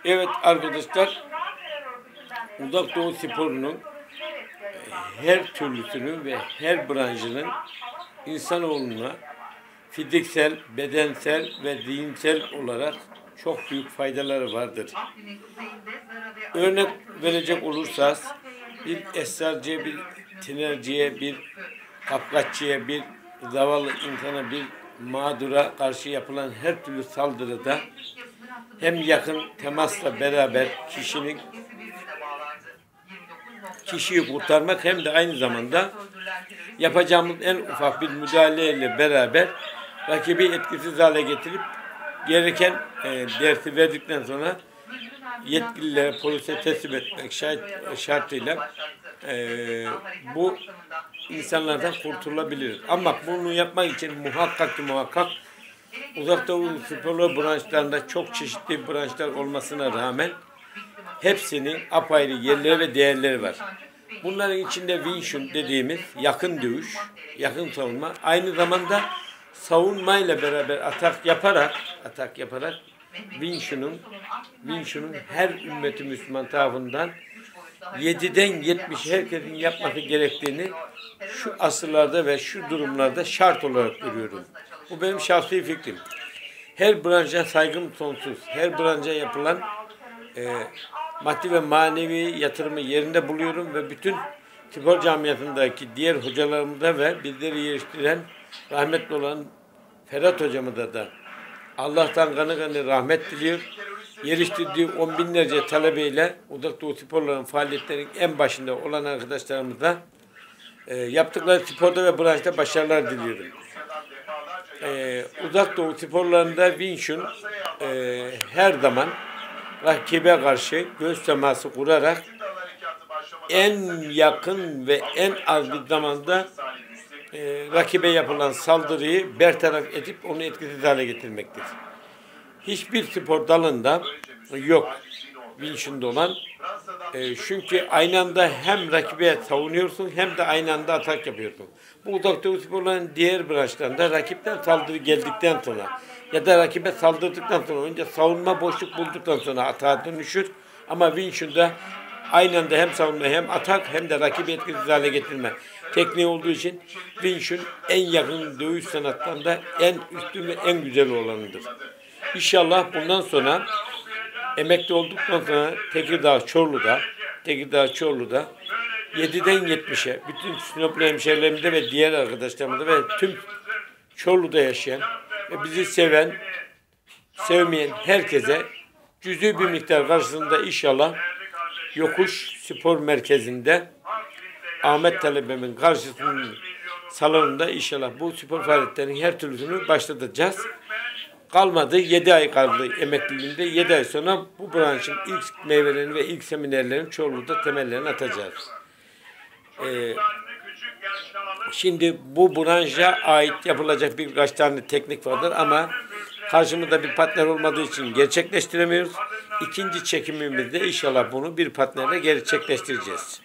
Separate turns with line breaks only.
Evet arkadaşlar, Uzak Doğu sporunun her türlüsünün ve her branşının insanoğluna fiziksel, bedensel ve zihinsel olarak çok büyük faydaları vardır. Örnek verecek olursak bir esrarcıya, bir tinerciye, bir kapkaççıya, bir zavallı insana, bir mağdura karşı yapılan her türlü saldırıda hem yakın temasla beraber kişiyi kurtarmak hem de aynı zamanda yapacağımız en ufak bir müdahaleyle beraber rakibi etkisiz hale getirip gereken dersi verdikten sonra yetkililere, polise teslim etmek şartıyla bu insanlardan kurtulabilir. Ama bunu yapmak için muhakkak Uzak Doğu sporlu branşlarında çok çeşitli branşlar olmasına rağmen hepsinin apayrı yerleri ve değerleri var. Bunların içinde Wing Chun dediğimiz yakın dövüş, yakın savunma, aynı zamanda savunmayla beraber atak yaparak Wing Chun'un her ümmeti Müslüman tarafından 7'den 70 herkesin yapması gerektiğini şu asırlarda ve şu durumlarda şart olarak görüyorum. Bu benim şahsi fikrim. Her branşa saygım sonsuz. Her branşa yapılan maddi ve manevi yatırımı yerinde buluyorum ve bütün spor camiasındaki diğer hocalarımıza ve bizleri yetiştiren rahmetli olan Ferhat hocamıza da Allah'tan kanı rahmet diliyor. Yetiştirdiği 10 binlerce talebeyle Uzak Doğu sporlarının faaliyetlerinin en başında olan arkadaşlarımıza yaptıkları sporda ve branşta başarılar diliyorum. Uzak Doğu sporlarında Wing Chun her zaman rakibe karşı göz teması kurarak en yakın ve en az bir zamanda rakibe yapılan saldırıyı bertaraf edip onu etkisiz hale getirmektir. Hiçbir spor dalında yok Wing Chun'da olan. Çünkü aynı anda hem rakibe savunuyorsun hem de aynı anda atak yapıyorsun. Bu Uzak Doğu sporların diğer branşlarında rakipten saldırı geldikten sonra ya da rakibe saldırdıktan sonra önce savunma boşluk bulduktan sonra atağa dönüşür. Ama Wing Chun'da aynı anda hem savunma hem atak hem de rakibi etkisiz hale getirme tekniği olduğu için Wing Chun en yakın dövüş sanatlarında en üstün ve en güzel olanıdır. İnşallah bundan sonra emekli olduktan sonra Tekirdağ Çorlu'da 7'den 70'e bütün Sinoplu hemşehrilerimde ve diğer arkadaşlarımda ve tüm Çorlu'da yaşayan ve bizi sevmeyen herkese cüzi bir miktar karşısında inşallah Yokuş Spor Merkezi'nde Ahmet talebemin karşısının salonunda inşallah bu spor faaliyetlerinin her türlüsünü başlatacağız. Kalmadı 7 ay kaldı emekliliğinde. 7 ay sonra bu branşın ilk meyvelerini ve ilk seminerlerin Çorlu'da temellerini atacağız. Şimdi bu branşa ait yapılacak birkaç tane teknik vardır ama karşımızda bir partner olmadığı için gerçekleştiremiyoruz. İkinci çekimimizde inşallah bunu bir partnerle gerçekleştireceğiz.